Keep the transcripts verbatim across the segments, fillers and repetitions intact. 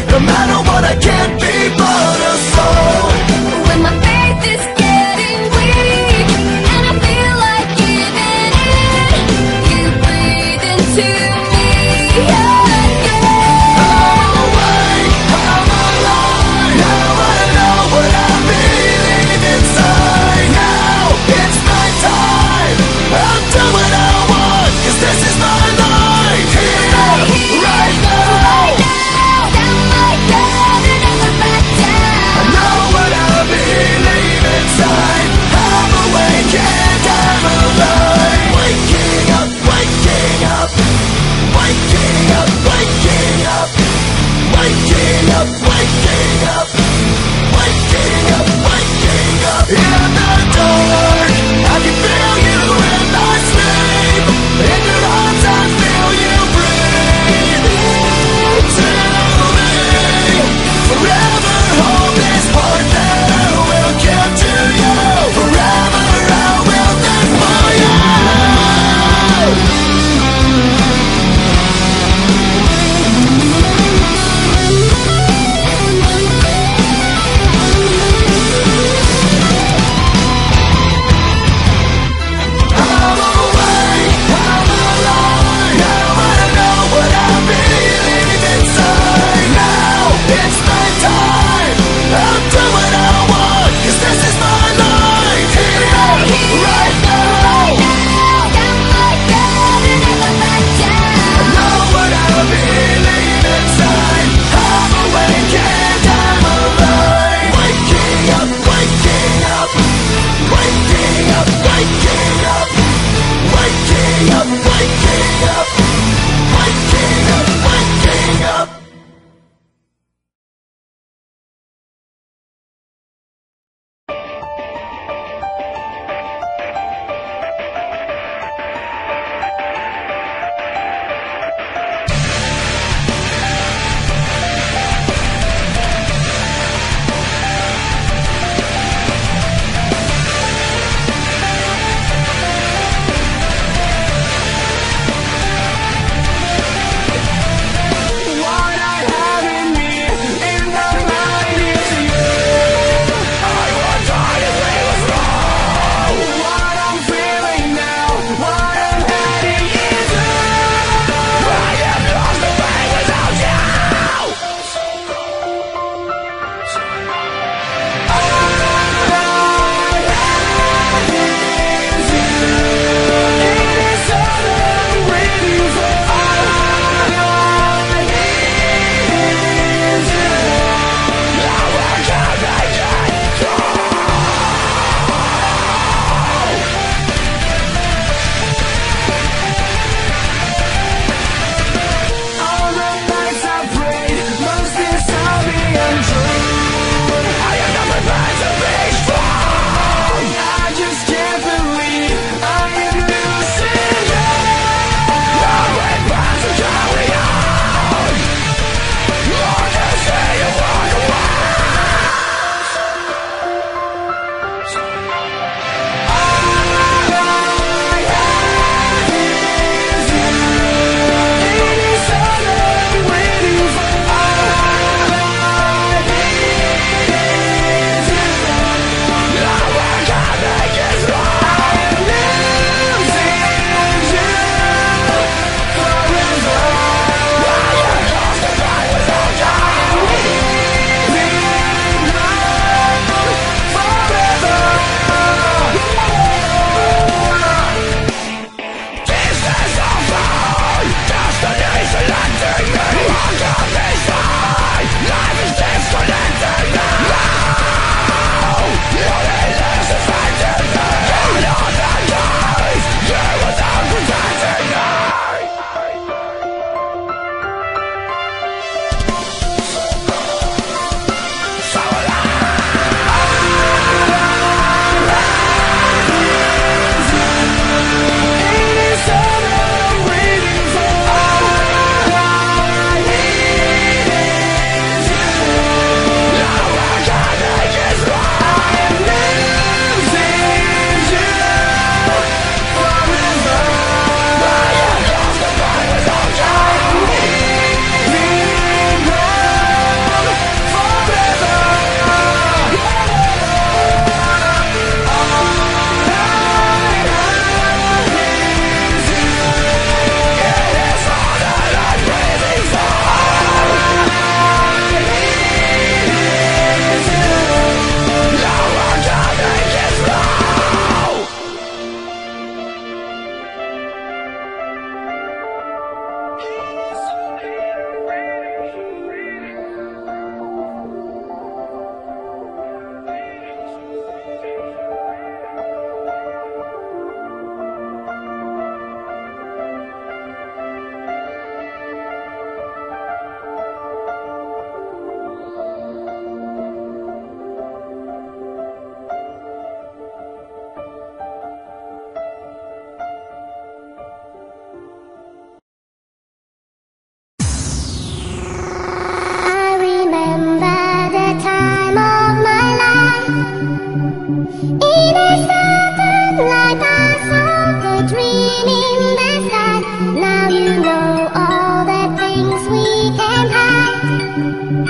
No matter what, I can't be but a soul. When my faith is getting weak and I feel like giving in, you breathe into me again. I'm awake, I'm alive. Now I know what I'm feeling inside. Now it's my time. I'll do what I want, 'cause this is my life. Here, right now. Right now, down like that and never back down. I know what I believe inside. I'm awake and I'm alive. Waking up, waking up, waking up, waking up, waking up, waking up, waking up, waking up. In the dark, I can feel you in my sleep. In your arms, I feel you breathe into me. Forever hold this heart that I will give to you. Forever I will live for you.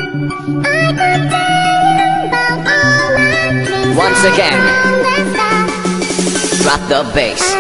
Once again, drop the bass.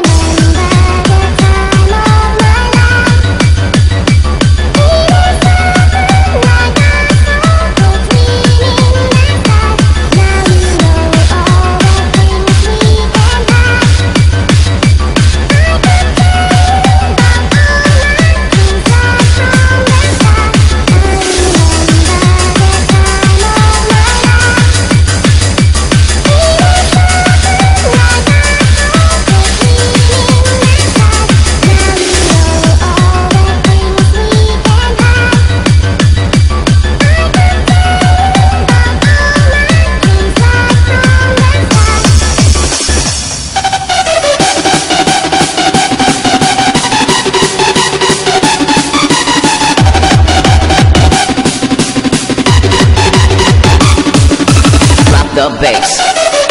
The bass.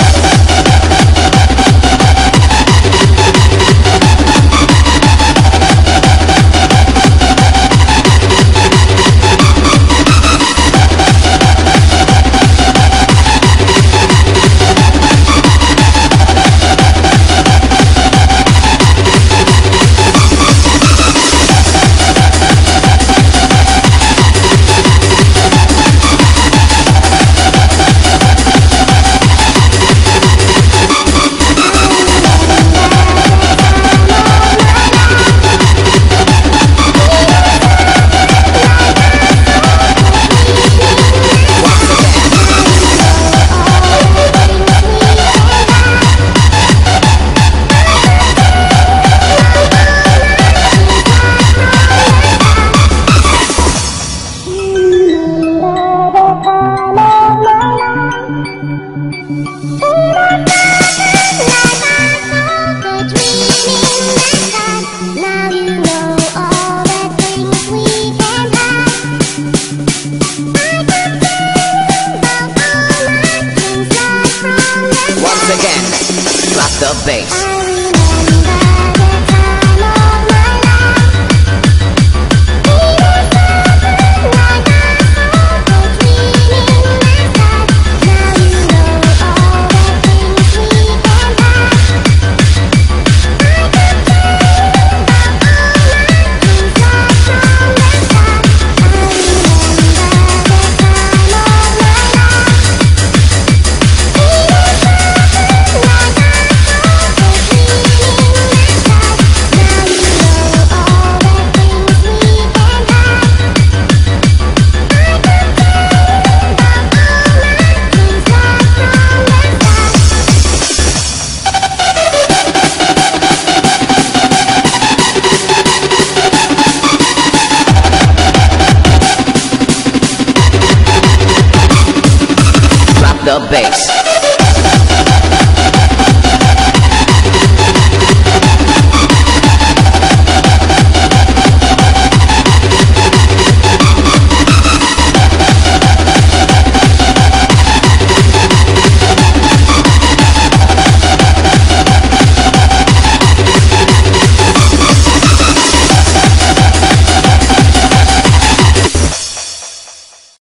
The bass. The bass.